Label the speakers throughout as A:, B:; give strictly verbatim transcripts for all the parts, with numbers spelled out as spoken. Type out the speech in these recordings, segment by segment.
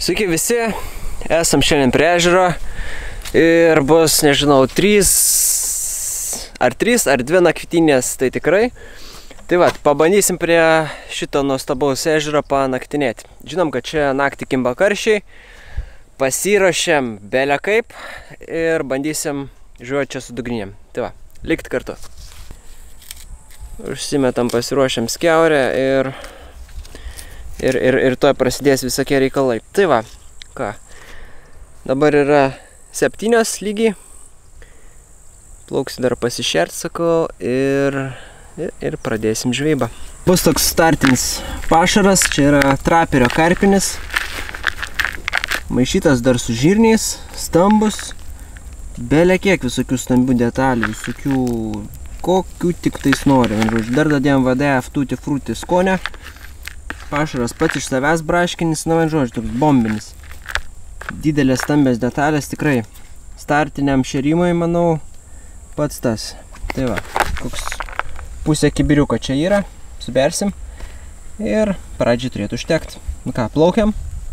A: Sveiki visi, esam šiandien prie ežero ir bus, nežinau, trys ar trys ar dvi naktinės, tai tikrai. Tai va, pabandysim prie šito nuostabaus ežero panaktinėti. Žinom, kad čia naktį kimba karščiai, pasiruošėm belę kaip ir bandysim žuoti čia su dugninėm. Tai va, likt kartu. Užsimetam, pasiruošėm skiaurę ir... Ir, ir, ir tuoj prasidės visokie reikalai. Tai va, ką. Dabar yra septynios lygiai. Plauksiu dar pasišert, sakau, ir, ir, ir pradėsim žvejybą. Bus toks startinis pašaras, čia yra traperio karpinis. Maišytas dar su žirniais, stambus. Belė kiek visokių stambių detalių, visokių kokių tik tais nori. Dar dadėjom V D F tutti frutti skonę. Pašaras pats iš savęs braškinis, na, man žodžiu, toks bombinis. Didelės stambės detalės, tikrai startiniam šėrimui, manau, pats tas. Tai va, koks pusė kibiriuko čia yra, subersim ir pradžiai turėtų užtekti. Nu ką, plaukiam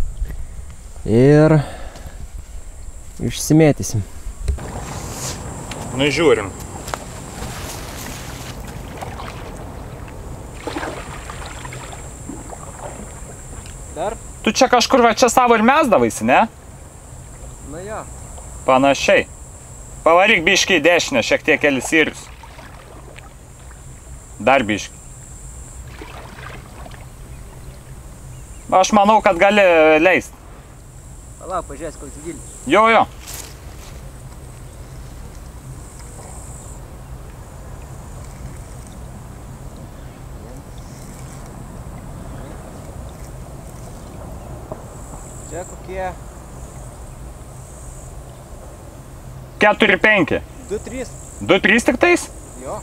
A: ir išsimėtysim.
B: Nu, žiūrim.
A: Dar?
B: Tu čia kažkur va čia savo ir mesdavaisi, ne?
A: Na jo.
B: Panašiai. Pavaryk biškį į dešinę, šiek tiek keli sirius. Dar biškį. Aš manau, kad gali leist.
A: Palauk, pažiūrės, koks gilis.
B: Jo, jo.
A: Čia kokie...
B: keturi penki.
A: du trys.
B: du trys tik tais?
A: Jo.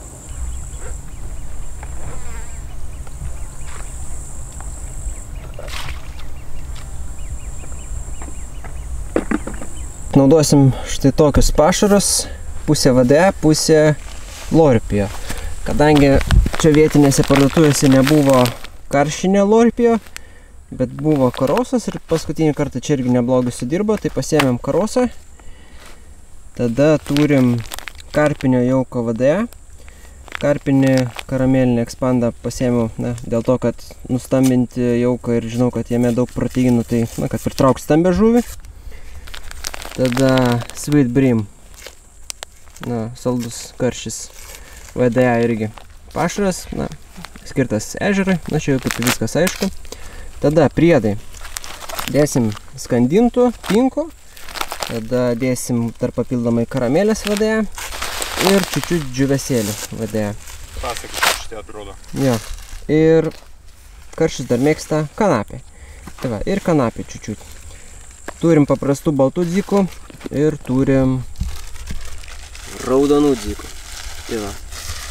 A: Naudosim štai tokius pašarus. Pusė V D, pusė lorpio. Kadangi čia vietinėse parduotuvėse nebuvo karšinio lorpio, bet buvo karosas ir paskutinį kartą čia irgi neblogai sudirbo, tai pasiėmėm karosą. Tada turim karpinio jauko V D. Karpinį karamelinį ekspandą pasiėmiau, na, dėl to, kad nustambinti jauką ir žinau, kad jame daug proteinų, tai, na, kad pritrauks stambę žuvį. Tada Sweet Bream, na, saldus karšis V D irgi pašaras, na, skirtas ežerai, na, čia jau kaip viskas aišku. Tada priedai. Dėsim skandintų, pinko. Tada dėsim dar papildomai karamelės V D ir čiučiut džiuvesėlių V D.
B: Pasakys, šitie atrodo.
A: Jo. Ir karšis dar mėgsta kanapė. Tai va, ir kanapė čiučiut. Turim paprastų baltų dzikų ir turim raudonų dzikų. Tai va.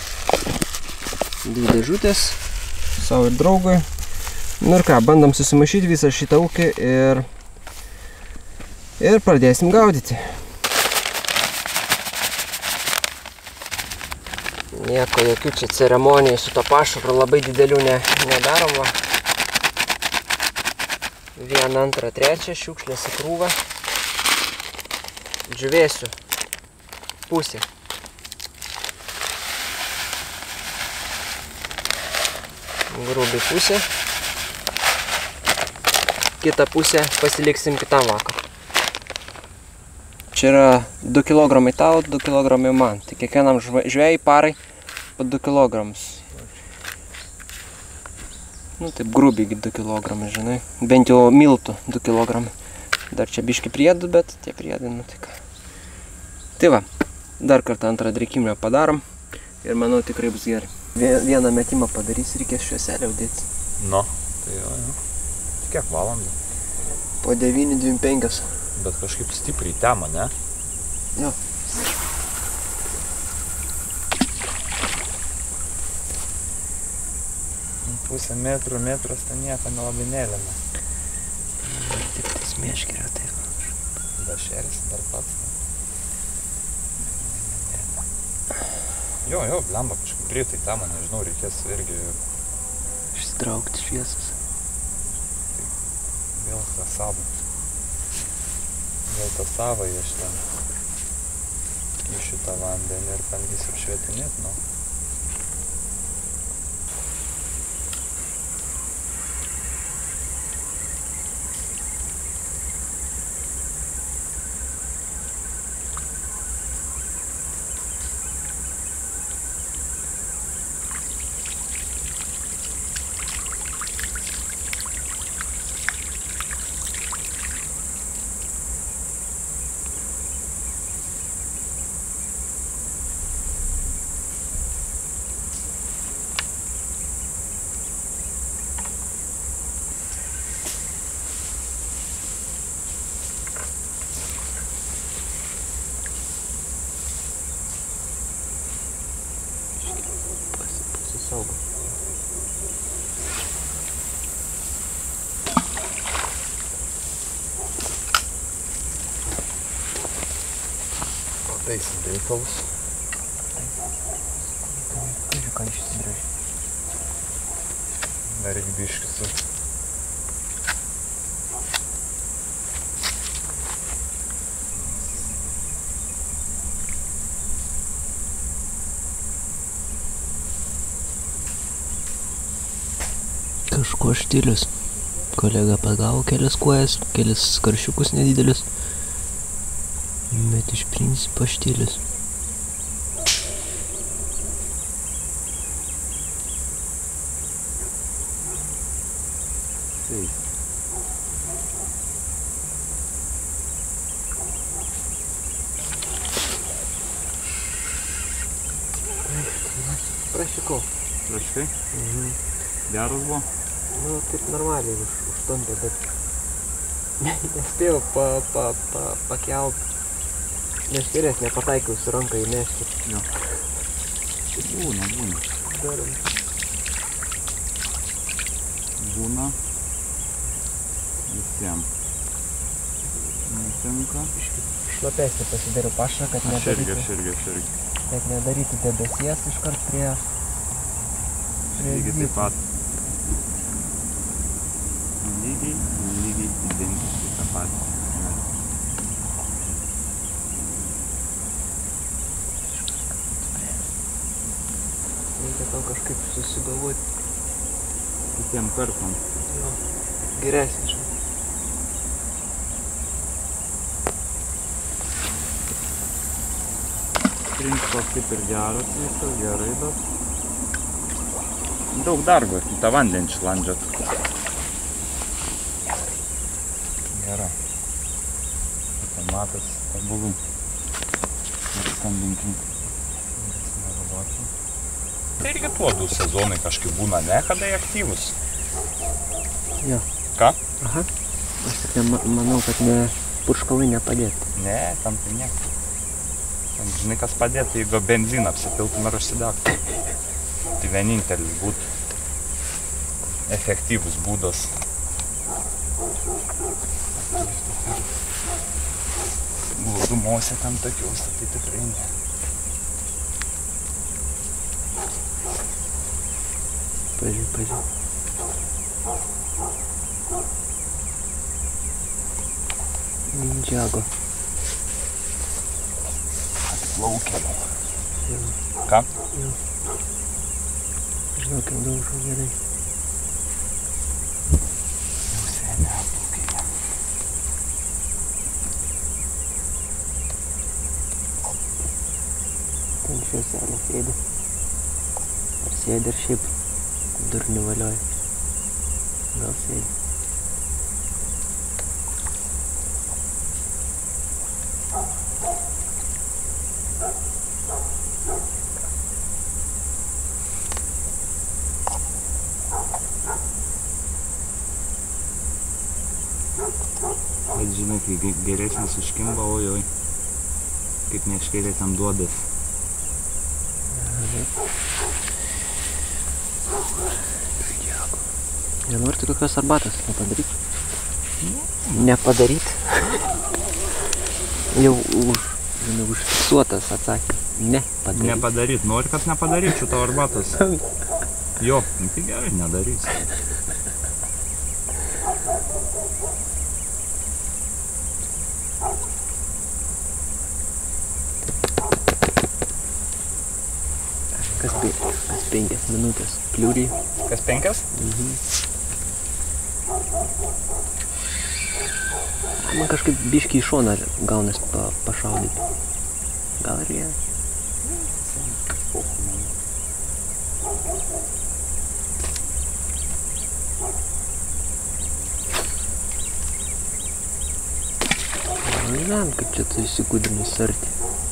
A: Dvi dėžutės savo ir draugui. Nu ir ką, bandom susimaišyti visą šitą ūkį ir, ir pradėsim gaudyti. Nieko, jokių čia ceremonijų su to pašaru labai didelių ne, nedarom. Va. Vieną, antrą, trečią, šiukšlės į krūvą. Džiuvėsiu pusę. Grubiai pusę. Kitą pusę pasiliksim kitam vakarui. Čia yra du kilogramai tau, du kilogramai man. Tai kiekvienam žvejai parai po du kilogramus. Nu, taip grubiai du kilogramai, žinai. Bent jau miltų du kilogramai. Dar čia biški priedų, bet tie priedai, nu tai ką. Tai va, dar kartą antrą drėkimą padarom ir manau tikrai bus gerai. Vieną metimą padarys, reikės švieselę udėti.
B: Nu, tai jo, jo. Kiek valandų?
A: Po devyni dvidešimt penkios.
B: Bet kažkaip stipriai tema, ne?
A: Jo.
B: Pusę metrų, metras ten nieko nelabai nelėmė.
A: Tik tas meškerio tai.
B: Dar šeris, dar pats. Jo, jo, blemba, kažkaip greitai tema, nežinau, reikės irgi...
A: Išsitraukti šviesas.
B: Vėl tas sabas.
C: Gal tą savąjį aš ten į šitą vandenį ir bandysiu apšvietinėt, nu.
A: Saugo.
C: Pataisim reikalus.
A: Kažiu, ką išsidraži.
C: Dar reikia biškį su...
A: Kažko štilius. Kolega pagavo kelias kojas, kelias karšiukus nedidelius. Bet iš principo štilius.
C: Taip.
A: Prašikau.
C: Praškai?
A: Mhm.
C: Geras buvo?
A: Nu, taip normaliai už, užtuntė, bet nespėjau pa, pa, pa, pakelt. Neškerės, nepataikiau su ranką įmešti.
C: Jo. Būna, būna.
A: Darom.
C: Būna. Visiems. Netinka.
A: Šlapesnį pasidariau pašą, kad
C: Aš irgi,
A: nedarytų,
C: aš irgi, aš irgi.
A: kad nedarytų debesies iškart prie... prie
C: Lygiai
A: zyko.
C: taip pat. Lygiai, lygiai identiškai tą patį.
A: Reikia tau kažkaip susigalvoti.
C: Kitiem kartam.
A: Jo, geresnį, žinai.
C: Principas kaip ir geras viskas, gerai, bet... Daug darbo, tą vandenį šlandžiat. Gerai. Ten matas tobulų. Ir skambinkim. Tai irgi tuo du sezonai kažkaip būna, ne, kada jie aktyvus.
A: Jo.
C: Ką?
A: Aha. Aš tik ne, manau, kad ne purškalai nepadėtų.
C: Ne, tam tai nieko. Ten, žinai, kas padėtų, jeigu benziną apsipiltum ir užsidegtų. Tai vienintelis būtų efektyvus būdas. Glūdumose tam tokiuose, tai tikrai ne.
A: Pažiūrėjau, pažiūrėjau. Ninjago.
C: Atplaukia.
A: Jo.
C: Ką?
A: Jo. Žinau, kaip daužo gerai.
C: Jau seniai atplaukia.
A: Ten švieselė sėdi. Ar sėdi, ar šiaip durnių valioja. Gal sėdi.
C: Bet žinai, kai geresnis užkimba, ojoj, kaip meškerė ten duodas.
A: Nenori tu kokios arbatos nepadaryt? Nepadaryt? Jau už, žinai, užfiksuotas atsakymas. Ne, padaryt.
C: Nepadaryt, nori, kad nepadaryčiau tavo arbatos. Jo, nu tai gerai, nedarysiu.
A: penkias minutės. Kliūrį.
C: Kas penkias?
A: Mhm. Man kažkaip biškį į šoną gaunas pa, pašaudyti. Gal ir jie. Žinam, kaip čia tu įsigudrini sartį.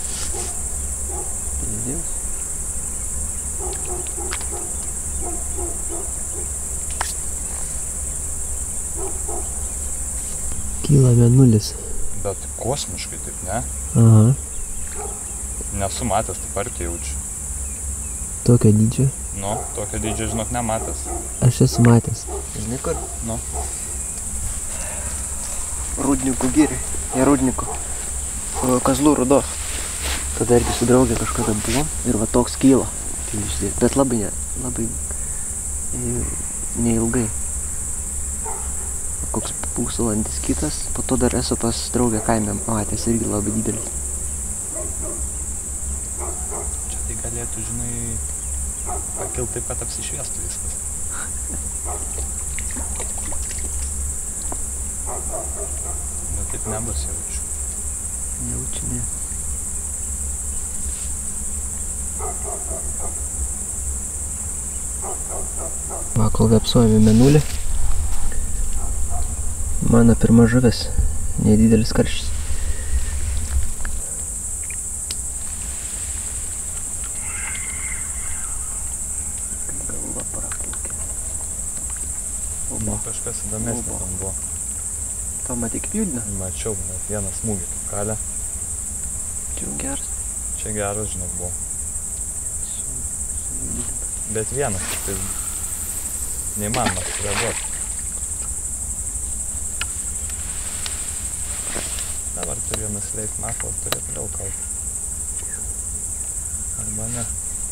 A: Pėdės. Kyla mėnulis.
C: Bet kosmiškai taip, ne?
A: Aha.
C: Nesu matęs, taip arti jaučiu.
A: Tokio dydžio?
C: Nu, tokio dydžio, žinok, nematęs.
A: Aš esu matęs. Žinai kur?
C: Nu.
A: Rūdnikų giriai. Ne Rūdnikų. Kazlų Rūdos. Tada irgi su draugė kažkada buvom ir va toks kyla. Bet labai ne, labai neilgai. Koks pusvalandis kitas. Po to dar esu pas draugę kaime matęs irgi labai didelis.
C: Čia tai galėtų, žinai, pakilt taip, kad apsišviestų viskas. Bet taip nebus, jaučiu.
A: Jaučiu, ne. Va, kol vepsuojame mėnulį. Mano pirma žuvis. Nedidelis karštis. Galva praplaukė.
C: Nu, kažkas įdomesnė tam buvo.
A: Tau matai kaip judina?
C: Mačiau, net vieną smūgį kaip kalę.
A: Čia geras.
C: Čia geras, žinok, buvo. Bet vienas, tai neįmanoma sureaguoti. Dabar turiu nusileik maklą, turėtų vėl kauti. Arba ne.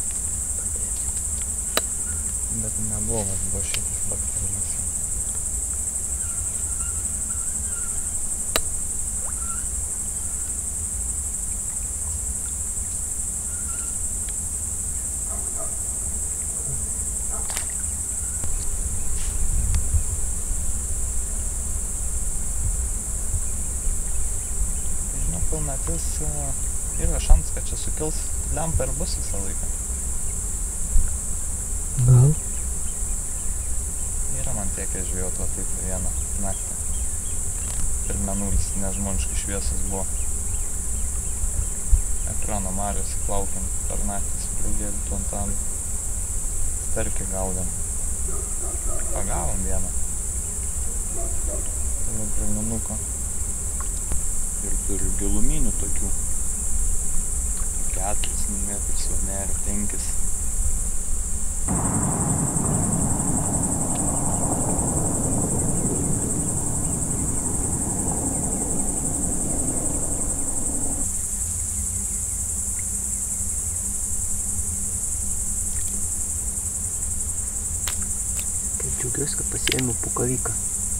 C: Bet neblogas buvo šitas bakterinas. Pilnatis yra šansas, kad čia sukils lempa ir bus visą laiką.
A: Gal?
C: Yra man tiekia žvėjot va taip vieną naktį. Ir mėnulis nežmoniškai šviesus buvo. Ekrano marios plaukiam per naktį su draugėliu tuontam. Starkį gaudėm. Pagavom vieną. Toliau prie minuko. Ir turiu giluminių tokių. Keturis metrus, o ne, ir penkis.
A: Kaip džiaugiuosi, kad pasiėmiau pukavyką.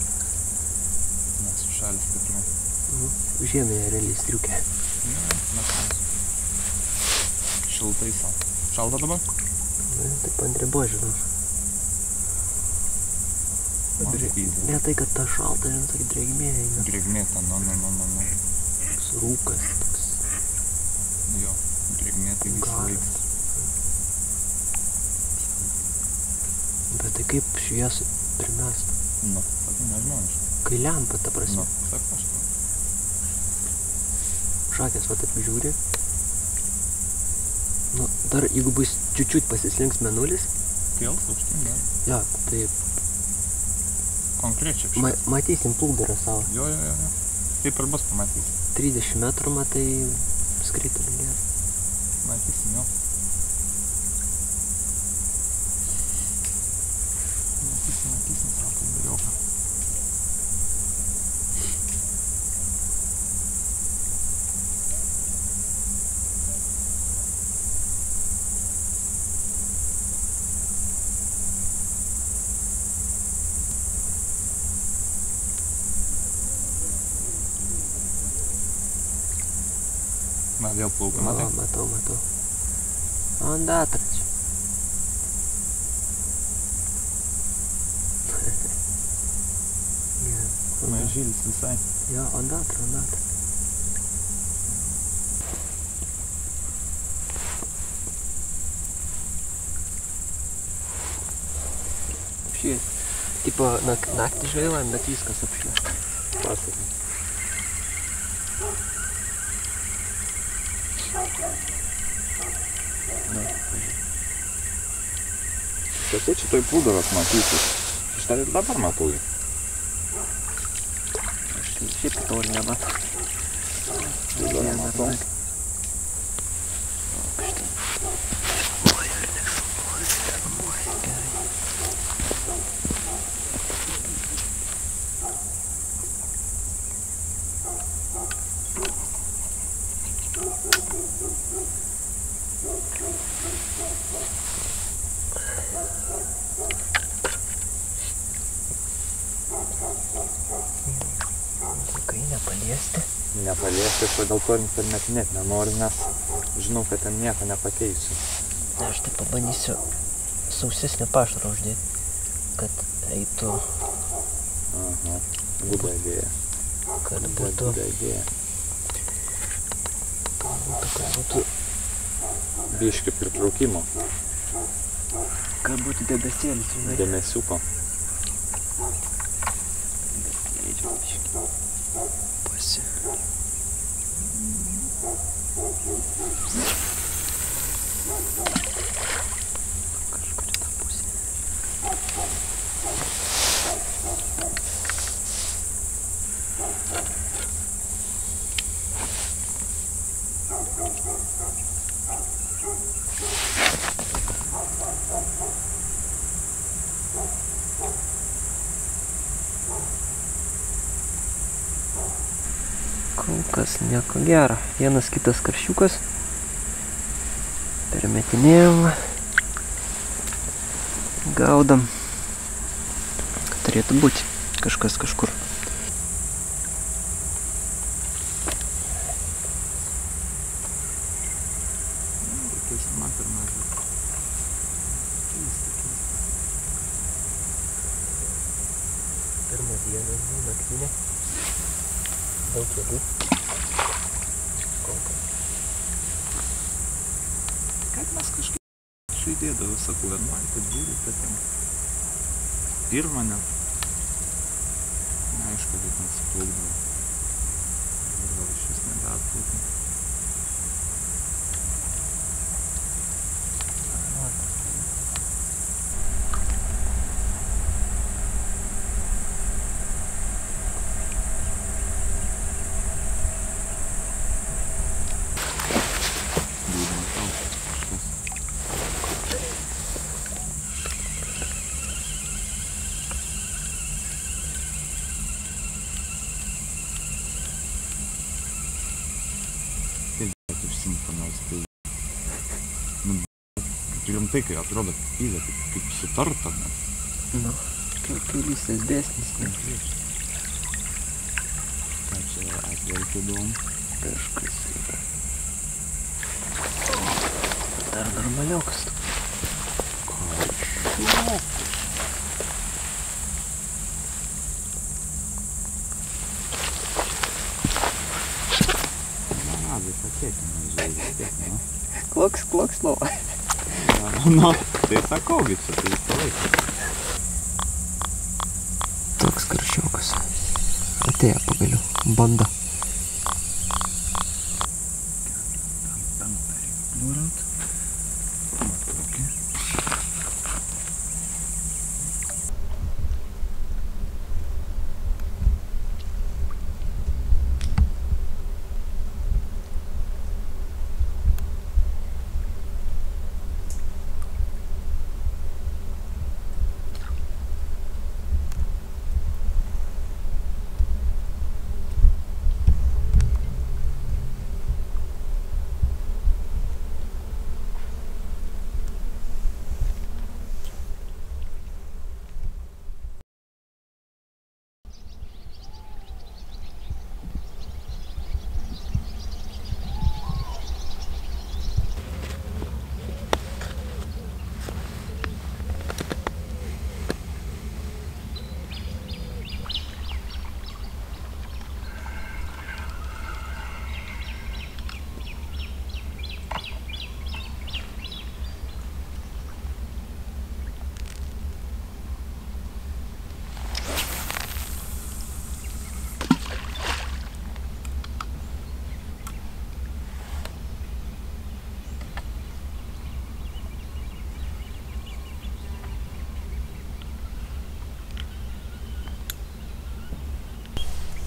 C: Nes šalis tikrai.
A: Žiemėje realiai striukė.
C: Ne, mes šiltai sau. Šalta dabar?
A: Ne, taip ant ribos, žinau. Ne tai, kad ta šalta, žinau, tokia drėgmė eina.
C: Drėgmė ta, nu, nu, nu, nu, nu.
A: Toks rūkas, toks.
C: Jo, drėgmė tai visą laiką.
A: Bet tai kaip šviesų primest?
C: Nu, sakai, nežinau iš.
A: Kai lempa, ta prasme.
C: Nu, sakai, aš to.
A: Šakės va taip žiūri. Nu, dar jeigu bus čiučiut pasislinks mėnulis.
C: Kils aukštyn, ne?
A: Jo, tai
C: konkrečiai
A: ma
C: apšvies.
A: matysim plūdurą savo.
C: Jo, jo, jo, jo. Taip ir bus pamatysim.
A: trisdešimt metrų matai skritulį gerą.
C: Matysim, jo. Matysim, matysim, savo tai dariauką. Va, vėl plaukia, matai?
A: O, matau, matau. Anda atrač.
C: Mažylis visai.
A: Jo, ondatra, ondatra. Šį, tipo, nak naktį žvejojam, bet viskas apšviesta.
C: Pasakė. Šitai čia toj plūdaras matysis. Šitą ir dabar matau jį.
A: Aš šiaip to ir nematau.
C: Dabar matau.
A: Kai nepaliesti.
C: Nepaliesti, aš dėl to internetinėt nenoriu, nes žinau, kad ten nieko nepakeisiu.
A: Aš tai pabandysiu sausesnį pašarą uždėti, kad eitų...
C: Aha, guda idėja.
A: Kad būtų...
C: Guda idėja.
A: Kad būtų, kad būtų...
C: Biški pritraukimo.
A: Kad būtų debesėlis, žinai.
C: Dėmesiuko.
A: Leidžiu biški. Pasi. Kažkur į tą pusę. Kol kas nieko gero. Vienas kitas karšiukas. Permetinėjom. Gaudam. Turėtų būti kažkas kažkur.
C: Reikės man per mažai. Keista, keista.
A: Pirmas dienas buvo naktinė. Daug kelių. Kol kas.
C: Kad mes kažkaip sudėdavo, sakau, vienuolika, dvylika ten. Pirmą net. Neaišku, kaip mes plaukdavo. Ir gal iš vis nebeatplaukė. Užsimpanęs, tai... Nu, rimtai, kai atrodo pylė, kaip, kaip sutarta, net.
A: Nu, kaip keilystės dėsnis, ne?
C: Ką čia atvelkėdavom?
A: Kažkas yra. Dar normaliokas.
C: Karšiukas. Na, visą kiekį mažiai vis tiek, nu.
A: Kloks, kloks, lova.
C: Nu, tai sakaugi čia, tai visą laiką.
A: Toks karšiukas. Atėjo pagaliau. Banda.
C: Penktą reikia plūrint. Matokį.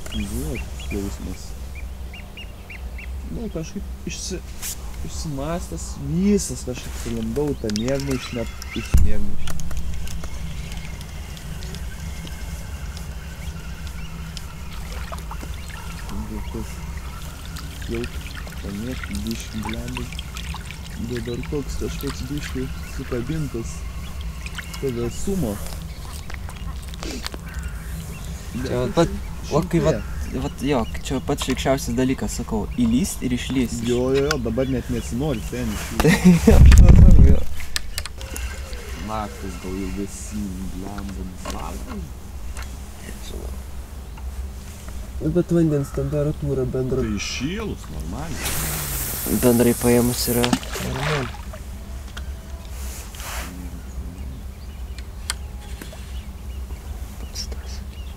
D: Žinot, jausmas. Nu, kažkaip išsi, išsimastęs visas kažkaip sulindau tą miegmaišį, net iš miegmaišį. Tas jau pamėgti biškį blendai, bet dar toks kažkoks biškį sukabintas tada sumo.
A: Čia pat, o kai vat, vat jo, čia pats šeikščiausias dalykas, sakau, įlyst ir išlyst.
D: Jo, jo, jo, dabar net nesinori sen išlyst.
A: Tai aš nesvarbu, jo.
D: Naktis gal jau visi blendam valgam.
A: Bet vandens temperatūra bendra.
D: Tai šilus, normaliai.
A: Bendrai paėmus yra normaliai. Pats tas.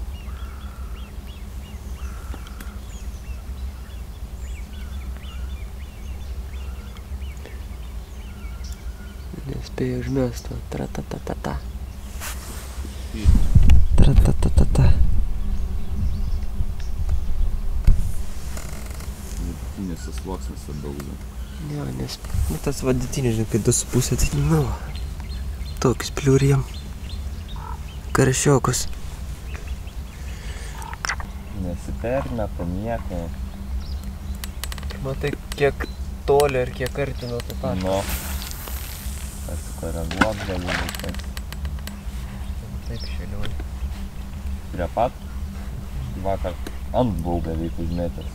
A: Nespėjau užmest to. Tra-ta-ta-ta-ta. Tra-ta-ta-ta-ta.
D: Vidutinėse sluoksnėse daugia.
A: Jo, nes, nu tas vaditinis, žinai, kai du su pusė, tai nu, toks pliuriem. Karšiokus.
C: Nesiperneta nieko.
A: Matai, kiek toli ir kiek arti nuo to pat.
C: Nu, pasikoreguot gali viskas.
A: Taip šėliuoja.
C: Prie pat vakar ant buvau beveik užmetęs.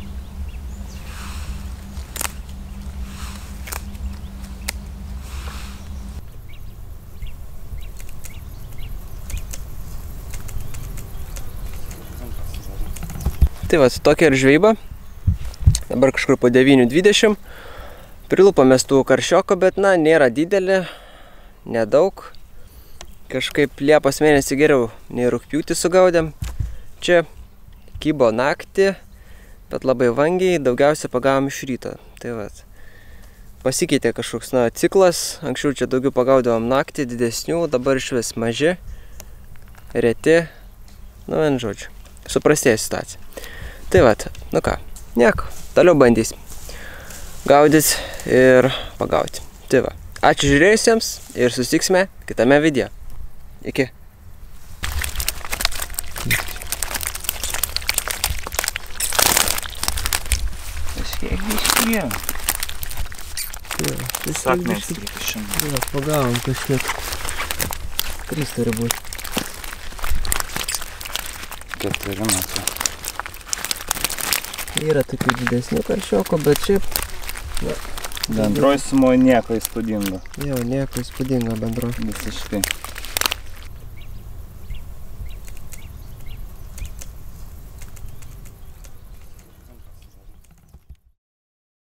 A: Tai va, tokia ir žvejyba. Dabar kažkur po devynių dvidešimt. Prilupamės tų karšioko, bet na, nėra didelė, nedaug. Kažkaip Liepos mėnesį geriau nei rugpjūtį sugaudėm. Čia kybo naktį, bet labai vangiai, daugiausia pagavom iš ryto. Tai va, pasikeitė kažkoks na, ciklas. Anksčiau čia daugiau pagaudavom naktį, didesnių, dabar iš vis maži, reti. Nu, vien žodžiu, suprastėjo situacija. Tai va, nu ką, nieko, toliau bandysim gaudyt ir pagauti. Tai va, ačiū žiūrėjusiems ir susitiksime kitame video. Iki.
B: Kažkiek biškį. Sakmės reikia šiandien.
A: Jo, pagavom kažkiek. Trys turi būti.
C: Keturi metai.
A: Yra tokių didesnių karšioko, bet šiaip... Na,
B: Bendroj sumoje nieko įspūdingo.
A: jo, nieko įspūdingo bendro.
B: Visiškai.